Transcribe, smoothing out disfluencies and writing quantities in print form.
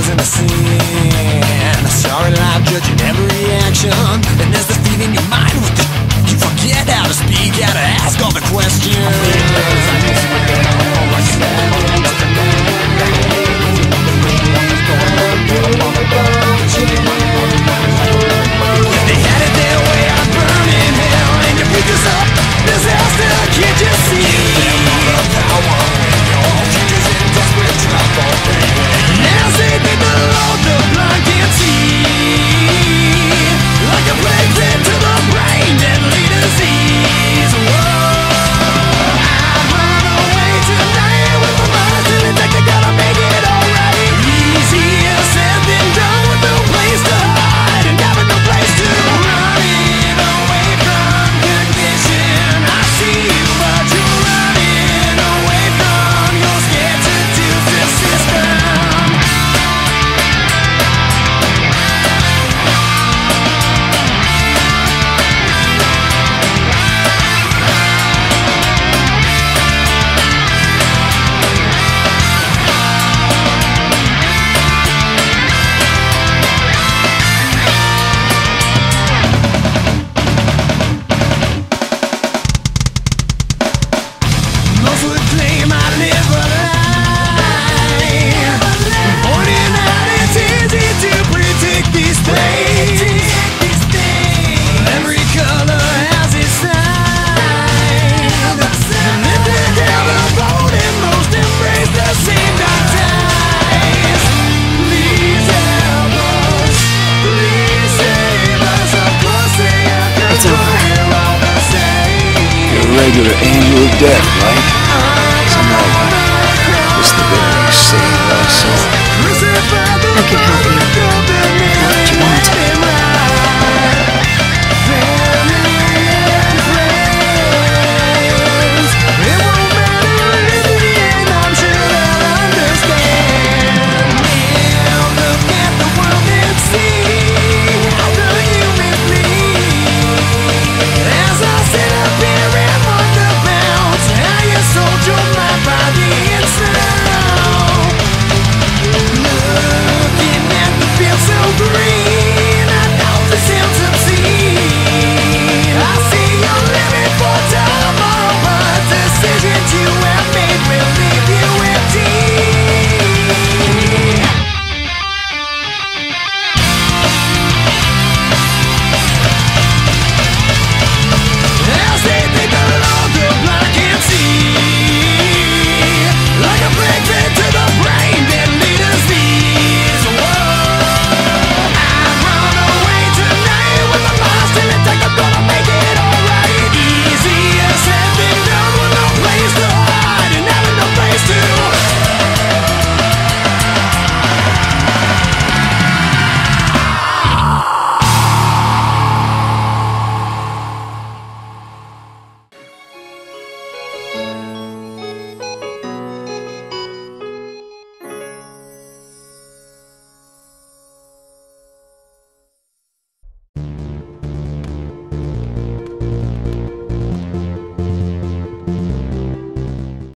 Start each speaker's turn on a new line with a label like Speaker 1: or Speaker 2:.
Speaker 1: in a sin. Sorry life judging every action, and there's the feeling in your mind with the you forget how to speak, how to ask all the questions. They had it their way, I'm burning hell, and you pick us up, disaster, can't you see? The power in your futures in desperate trouble. Now say people below the blind can't see. Like a plague fed to the brain, deadly disease. Whoa, I'd run away tonight with my mind till it think I gotta make it alright. Easier said than done with no place to hide and having no place to running away from condition. I see you, but you're running away from your scared seductive system. Most would claim I live a lie, pointing out it's easy to predict these things. Every color has its side, and if together vote and most embrace the same dark ties. Please help us, please save us. Of course they have to we're all the same.
Speaker 2: You're a regular angel of death, right? So now, what's the better you say?